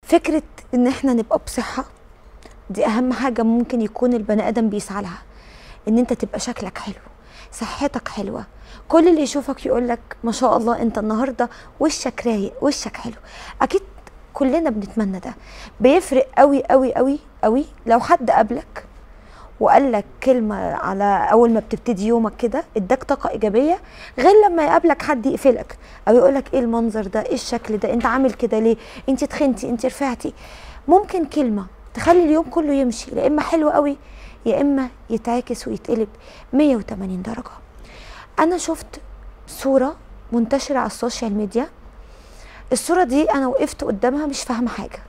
فكره ان احنا نبقى بصحه دي اهم حاجه ممكن يكون البني ادم بيسعى لها، ان انت تبقى شكلك حلو، صحتك حلوه، كل اللي يشوفك يقول لك ما شاء الله انت النهارده وشك رايق، وشك حلو. اكيد كلنا بنتمنى ده. بيفرق قوي قوي قوي قوي لو حد قابلك وقال لك كلمه على اول ما بتبتدي يومك كده اداك طاقه ايجابيه، غير لما يقابلك حد يقفلك او يقول لك ايه المنظر ده، ايه الشكل ده، انت عامل كده ليه، انت تخنتي، انت رفعتي. ممكن كلمه تخلي اليوم كله يمشي، لا اما حلو قوي يا اما يتعكس ويتقلب 180 درجه. انا شفت صوره منتشره على السوشيال ميديا، الصوره دي انا وقفت قدامها مش فاهمه حاجه،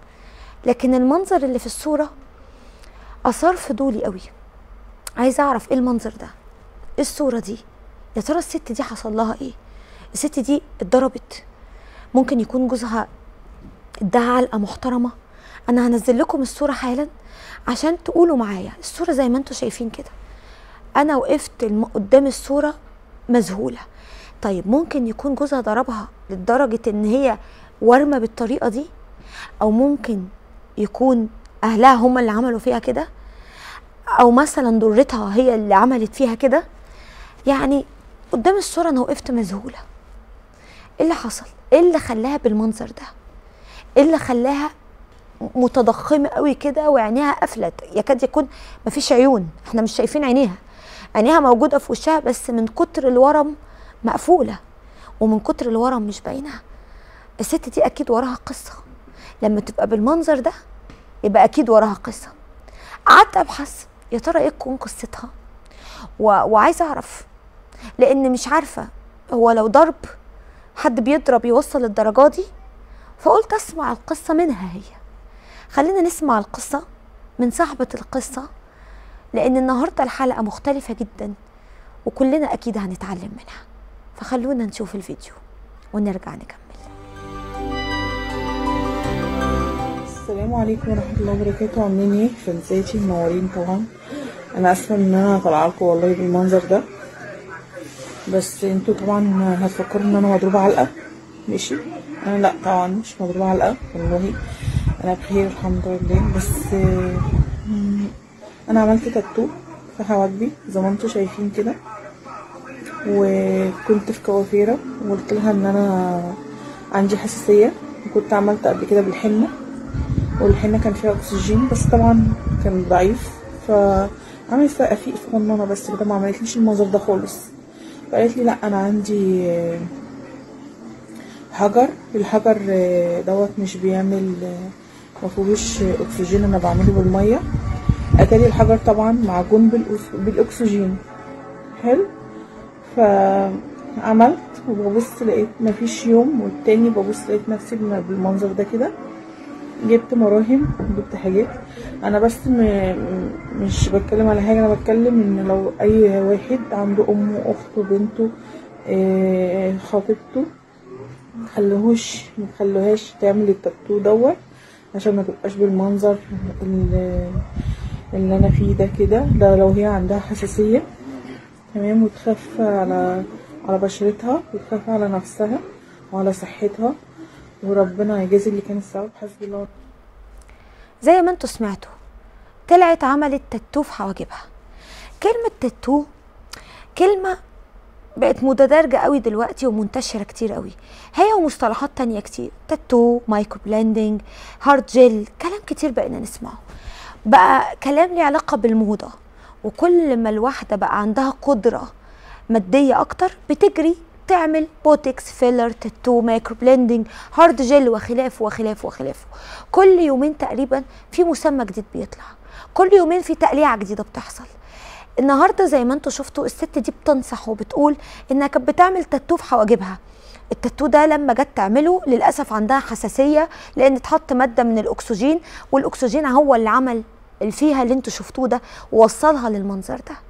لكن المنظر اللي في الصوره اثار فضولي قوي. عايزه اعرف ايه المنظر ده، ايه الصوره دي، يا ترى الست دي حصل لها ايه؟ الست دي اتضربت، ممكن يكون جوزها اداها علقه محترمه. انا هنزل لكم الصوره حالا عشان تقولوا معايا. الصوره زي ما انتم شايفين كده، انا وقفت قدام الصوره مذهوله. طيب ممكن يكون جوزها ضربها لدرجه ان هي ورمه بالطريقه دي، او ممكن يكون اهلها هم اللي عملوا فيها كده، او مثلا ضرتها هي اللي عملت فيها كده. يعني قدام الصوره انا وقفت مذهوله. ايه اللي حصل؟ ايه اللي خلاها بالمنظر ده؟ ايه اللي خلاها متضخمه قوي كده وعينيها قفلت، يكاد يكون مفيش عيون، احنا مش شايفين عينيها، عينيها موجوده في وشها بس من كتر الورم مقفوله، ومن كتر الورم مش باينه. الست دي اكيد وراها قصه، لما تبقى بالمنظر ده يبقى اكيد وراها قصه. قعدت ابحث يا ترى ايه تكون قصتها، وعايزه اعرف، لان مش عارفه هو لو ضرب حد بيضرب يوصل الدرجات دي، فقلت اسمع القصه منها هي. خلينا نسمع القصه من صاحبه القصه، لان النهارده الحلقه مختلفه جدا وكلنا اكيد هنتعلم منها. فخلونا نشوف الفيديو ونرجع نكمل. السلام عليكم ورحمه الله وبركاته. عاملين ايه؟ فانزاتي منورين طبعا. انا اسفه ان انا طالعه لكم والله بالمنظر ده، بس انتوا طبعا هتفكروا ان انا مضروبه علقه. ماشي، انا لا طبعا مش مضروبه علقه والله، انا بخير الحمد لله. بس انا عملت تاتو في حواجبي زي ما انتوا شايفين كده، وكنت في كوافيره وقلت لها ان انا عندي حساسيه، وكنت عملت قبل كده بالحنه، والحنه كان فيها اكسجين بس طبعا كان ضعيف، فعملت فيها افيق صغننه بس كده، ما عملتليش المنظر ده خالص. فقالت لي لا انا عندي حجر، الحجر دوت مش بيعمل، مفيهوش اكسجين، انا بعمله بالميه. اتاري الحجر طبعا معجون بالاكسجين. حلو، فعملت وببص لقيت مفيش يوم والتاني ببص لقيت نفسي بالمنظر ده كده. جبت مراهم، جبت حاجات. انا بس مش بتكلم على حاجه، انا بتكلم ان لو اي واحد عنده امه، اخته، بنته، خطيبته، متخلوهاش تعمل التاتو دوت عشان ما تبقاش بالمنظر اللي انا فيه ده كده. ده لو هي عندها حساسيه تمام، وتخاف على بشرتها، وتخاف على نفسها وعلى صحتها، وربنا يجازي اللي كان السبب. حسبي الله. زي ما انتوا سمعتوا، طلعت عملت تاتو في حواجبها. كلمه تاتو كلمه بقت متدارجه قوي دلوقتي ومنتشره كتير قوي، هي ومصطلحات تانية كتير، تاتو، مايكرو بلندنج، هارد جيل، كلام كتير بقينا نسمعه، بقى كلام ليه علاقه بالموضه. وكل ما الواحده بقى عندها قدره ماديه اكتر بتجري تعمل بوتكس، فيلر، تاتو، مايكرو بلندنج، هارد جيل، وخلافه وخلافه وخلافه. كل يومين تقريبا في مسمى جديد بيطلع، كل يومين في تقليعه جديده بتحصل. النهارده زي ما انتوا شفتوا الست دي بتنصح وبتقول انها كانت بتعمل تاتو في حواجبها. التاتو ده لما جت تعمله للاسف عندها حساسيه، لان اتحط ماده من الاكسجين، والاكسجين هو اللي عمل فيها اللي انتوا شفتوه ده ووصلها للمنظر ده.